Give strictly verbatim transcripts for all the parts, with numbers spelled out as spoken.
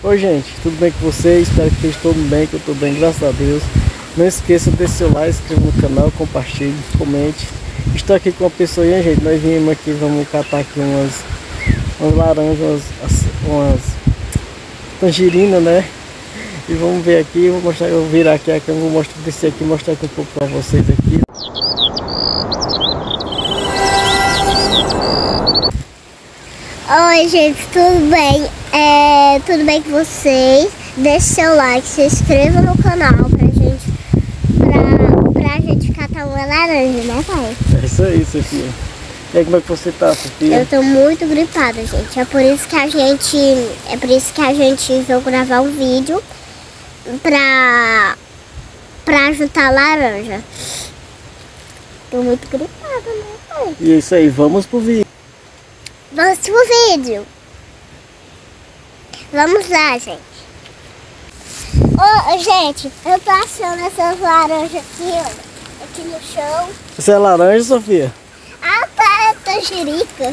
Oi gente, tudo bem com vocês? Espero que vocês estejam bem, que eu estou bem, graças a Deus. Não esqueça de deixar seu like, se inscreva no canal, compartilhe, comente. Estou aqui com uma pessoa aí, gente. Nós viemos aqui, vamos catar aqui umas, umas laranjas, umas, umas tangerinas, né? E vamos ver aqui, vou mostrar, eu vou virar aqui a câmera, vou mostrar, descer aqui, mostrar aqui um pouco para vocês aqui. Oi gente, tudo bem? É, tudo bem com vocês? Deixe seu like, se inscreva no canal pra gente, pra, pra gente catar uma laranja, né pai? É isso aí, Sofia. E aí, como é que você tá, Sofia? Eu tô muito gripada, gente. É por isso que a gente, é por isso que a gente veio gravar um vídeo pra, pra juntar laranja. Tô muito gripada, né pai? E é isso aí, vamos pro vídeo. Vamos pro vídeo. Vamos lá, gente. Ô, gente, eu tô achando essas laranjas aqui, ó. Aqui no chão. Você é laranja, Sofia? Ah, tá, é tangerica.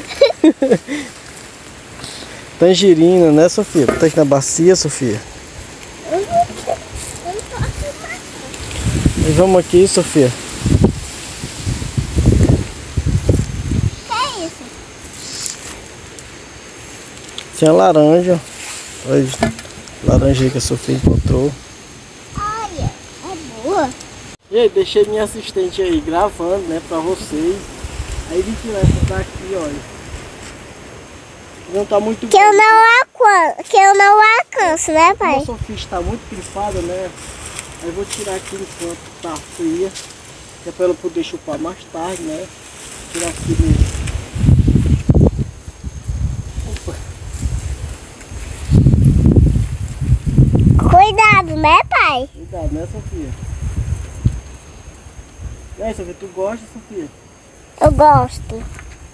Tangerina, né, Sofia? Tá aqui na bacia, Sofia. Eu não, eu não posso mais. E vamos aqui, Sofia. Que é isso? Tinha laranja. Olha, laranja aí que a Sofia encontrou. Olha, é boa. E aí, deixei minha assistente aí gravando, né, pra vocês. Aí vim tirar essa daqui, olha. Não tá muito Que eu não alcanço, que eu não alcanço, né, pai? A Sofia está muito gripada, né? Aí eu vou tirar aqui enquanto tá fria. Que é pra ela poder chupar mais tarde, né? Tirar aqui mesmo. Cuidado, né, pai? Cuidado, né, Sofia? E aí, Sofia, tu gosta, Sofia? Eu gosto.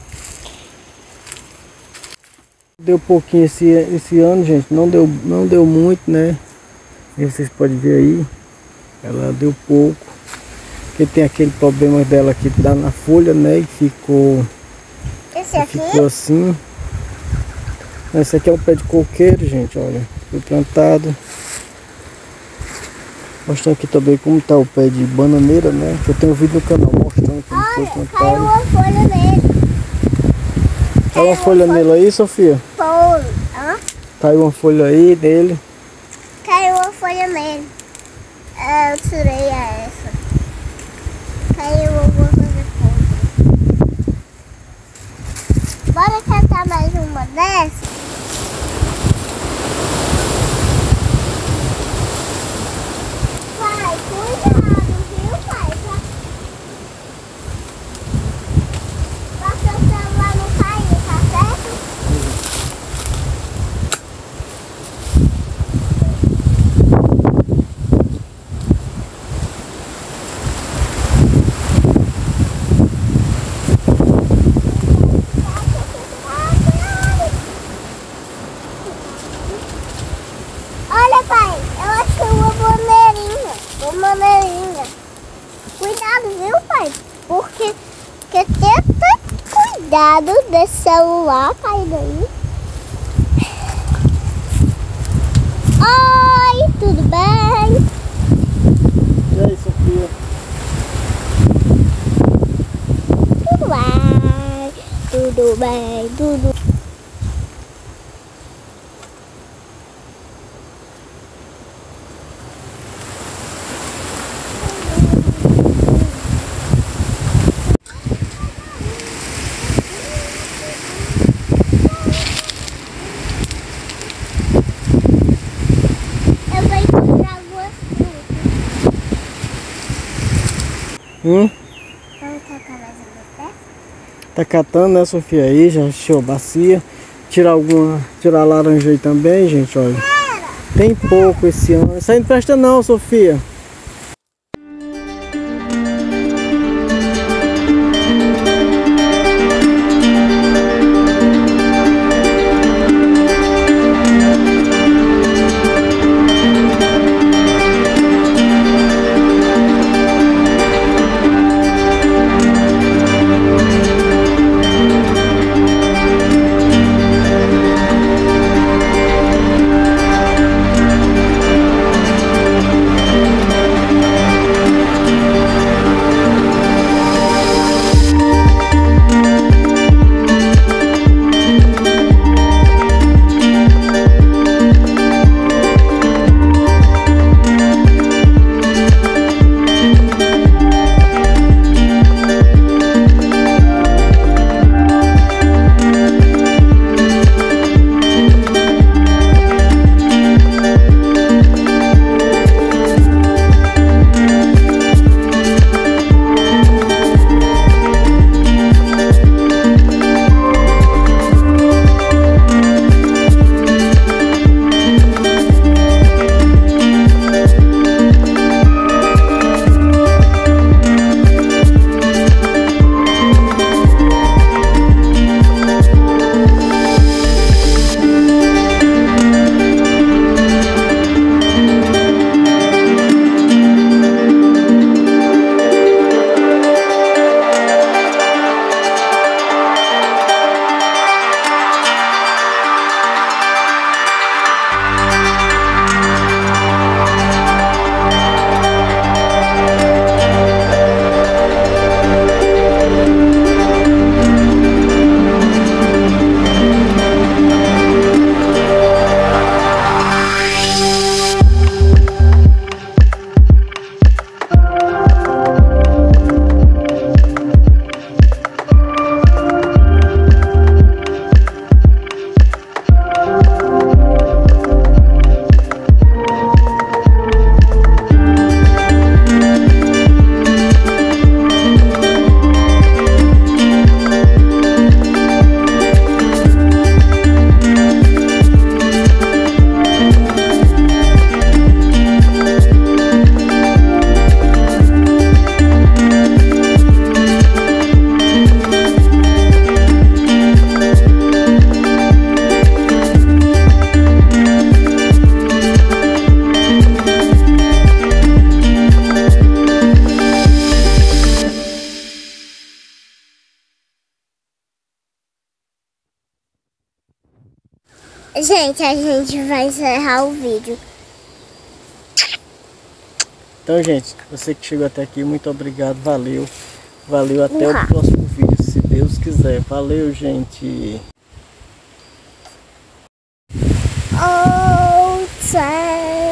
Deu pouquinho esse, esse ano, gente. Não deu, não deu muito, né? E vocês podem ver aí. Ela deu pouco. Porque tem aquele problema dela que dá na folha, né? E ficou, Esse aqui? ficou assim. Esse aqui é um pé de coqueiro, gente, olha. Foi plantado. Mostrando aqui também como tá o pé de bananeira, né? Que eu tenho um vídeo no canal mostrando como foi Olha, plantado. caiu uma folha nele. Caiu uma folha nele aí, Sofia? Folha. Hã? Caiu uma folha aí dele. Caiu uma folha nele. É, eu tirei essa. Caiu alguma coisa contra. Bora catar mais uma dessas? Pai, cuidado, viu, pai? Pra, pra seu celular não cair, tá certo? Olha, pai, eu achei uma maneirinha, uma maneirinha. Cuidado, viu, pai? Porque, porque tenta cuidado desse celular caindo aí. Oi, tudo bem? E aí, Sofia? Tudo bem, tudo bem, tudo. Eu vou encontrar algumas frutas. Hum? Vamos catar mais uma dessas? Tá catando, né, Sofia? Aí, já encheu a bacia. Tirar alguma. Tirar a laranja aí também, gente, olha. Tem pouco esse ano. Isso aí não presta não, Sofia. Gente, a gente vai encerrar o vídeo. Então, gente, você que chegou até aqui, muito obrigado, valeu. Valeu, até Uhá. o próximo vídeo, se Deus quiser. Valeu, gente. Outside.